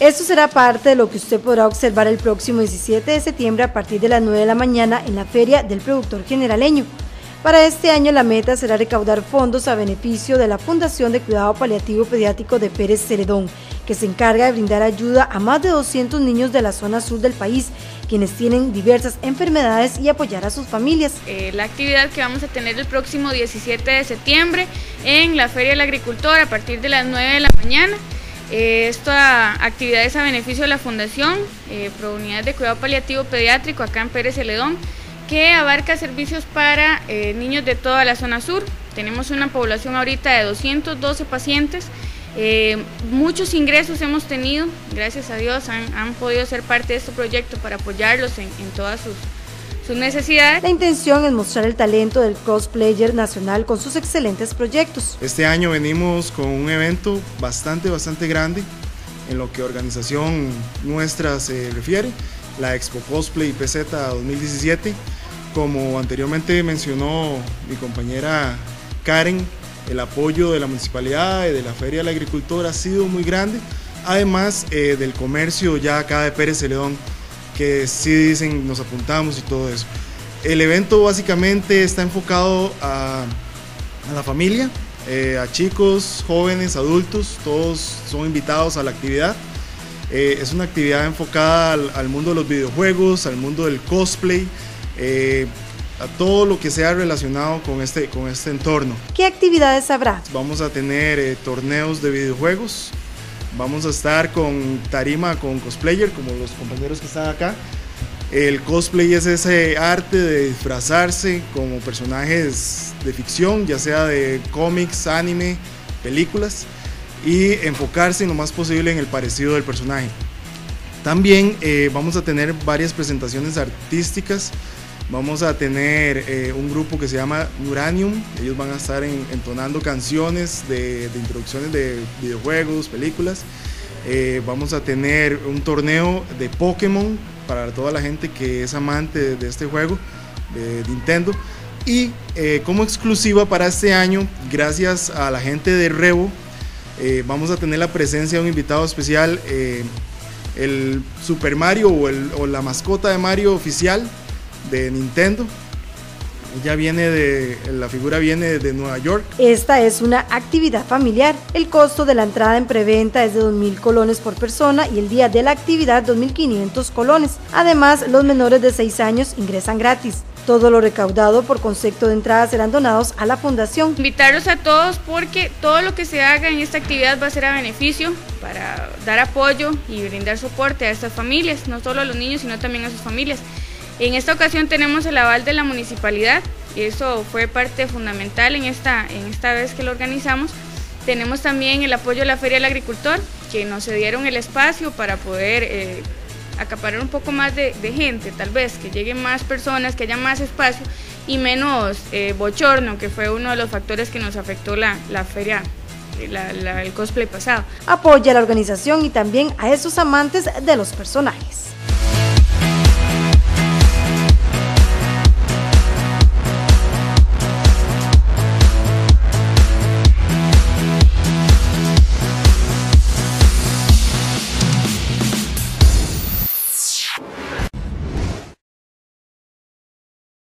Esto será parte de lo que usted podrá observar el próximo 17 de septiembre a partir de las 9 de la mañana en la Feria del Productor Generaleño. Para este año la meta será recaudar fondos a beneficio de la Fundación de Cuidado Paliativo Pediátrico de Pérez Celedón, que se encarga de brindar ayuda a más de 200 niños de la zona sur del país, quienes tienen diversas enfermedades, y apoyar a sus familias. La actividad que vamos a tener el próximo 17 de septiembre en la Feria del Agricultor a partir de las 9 de la mañana. Esta actividad es a beneficio de la Fundación Pro Unidad de Cuidado Paliativo Pediátrico acá en Pérez Celedón, que abarca servicios para niños de toda la zona sur. Tenemos una población ahorita de 212 pacientes, muchos ingresos hemos tenido, gracias a Dios han podido ser parte de este proyecto para apoyarlos en todas sus necesidades. La intención es mostrar el talento del cosplayer nacional con sus excelentes proyectos. Este año venimos con un evento bastante grande en lo que organización nuestra se refiere, la Expo Cosplay PZ 2017. Como anteriormente mencionó mi compañera Karen, el apoyo de la municipalidad y de la Feria del Agricultor ha sido muy grande, además del comercio ya acá de Pérez Celedón, que sí dicen nos apuntamos y todo eso. El evento básicamente está enfocado a la familia, a chicos, jóvenes, adultos, todos son invitados a la actividad. Es una actividad enfocada al mundo de los videojuegos, al mundo del cosplay, a todo lo que sea relacionado con este entorno. ¿Qué actividades habrá? Vamos a tener torneos de videojuegos. Vamos a estar con tarima con cosplayer, como los compañeros que están acá. El cosplay es ese arte de disfrazarse como personajes de ficción, ya sea de cómics, anime, películas, y enfocarse en lo más posible en el parecido del personaje. También vamos a tener varias presentaciones artísticas. Vamos a tener un grupo que se llama Uranium. Ellos van a estar entonando canciones de introducciones de videojuegos, películas. Vamos a tener un torneo de Pokémon para toda la gente que es amante de este juego de Nintendo. Y como exclusiva para este año, gracias a la gente de Revo, vamos a tener la presencia de un invitado especial, el Super Mario o la mascota de Mario oficial de Nintendo. La figura viene de Nueva York. Esta es una actividad familiar. El costo de la entrada en preventa es de 2.000 colones por persona y el día de la actividad 2.500 colones. Además, los menores de 6 años ingresan gratis. Todo lo recaudado por concepto de entrada serán donados a la fundación. Invitarlos a todos porque todo lo que se haga en esta actividad va a ser a beneficio para dar apoyo y brindar soporte a estas familias, no solo a los niños sino también a sus familias. En esta ocasión tenemos el aval de la municipalidad y eso fue parte fundamental en esta vez que lo organizamos. Tenemos también el apoyo de la Feria del Agricultor, que nos cedieron el espacio para poder acaparar un poco más de gente, tal vez, que lleguen más personas, que haya más espacio y menos bochorno, que fue uno de los factores que nos afectó la feria, el cosplay pasado. Apoya a la organización y también a esos amantes de los personajes.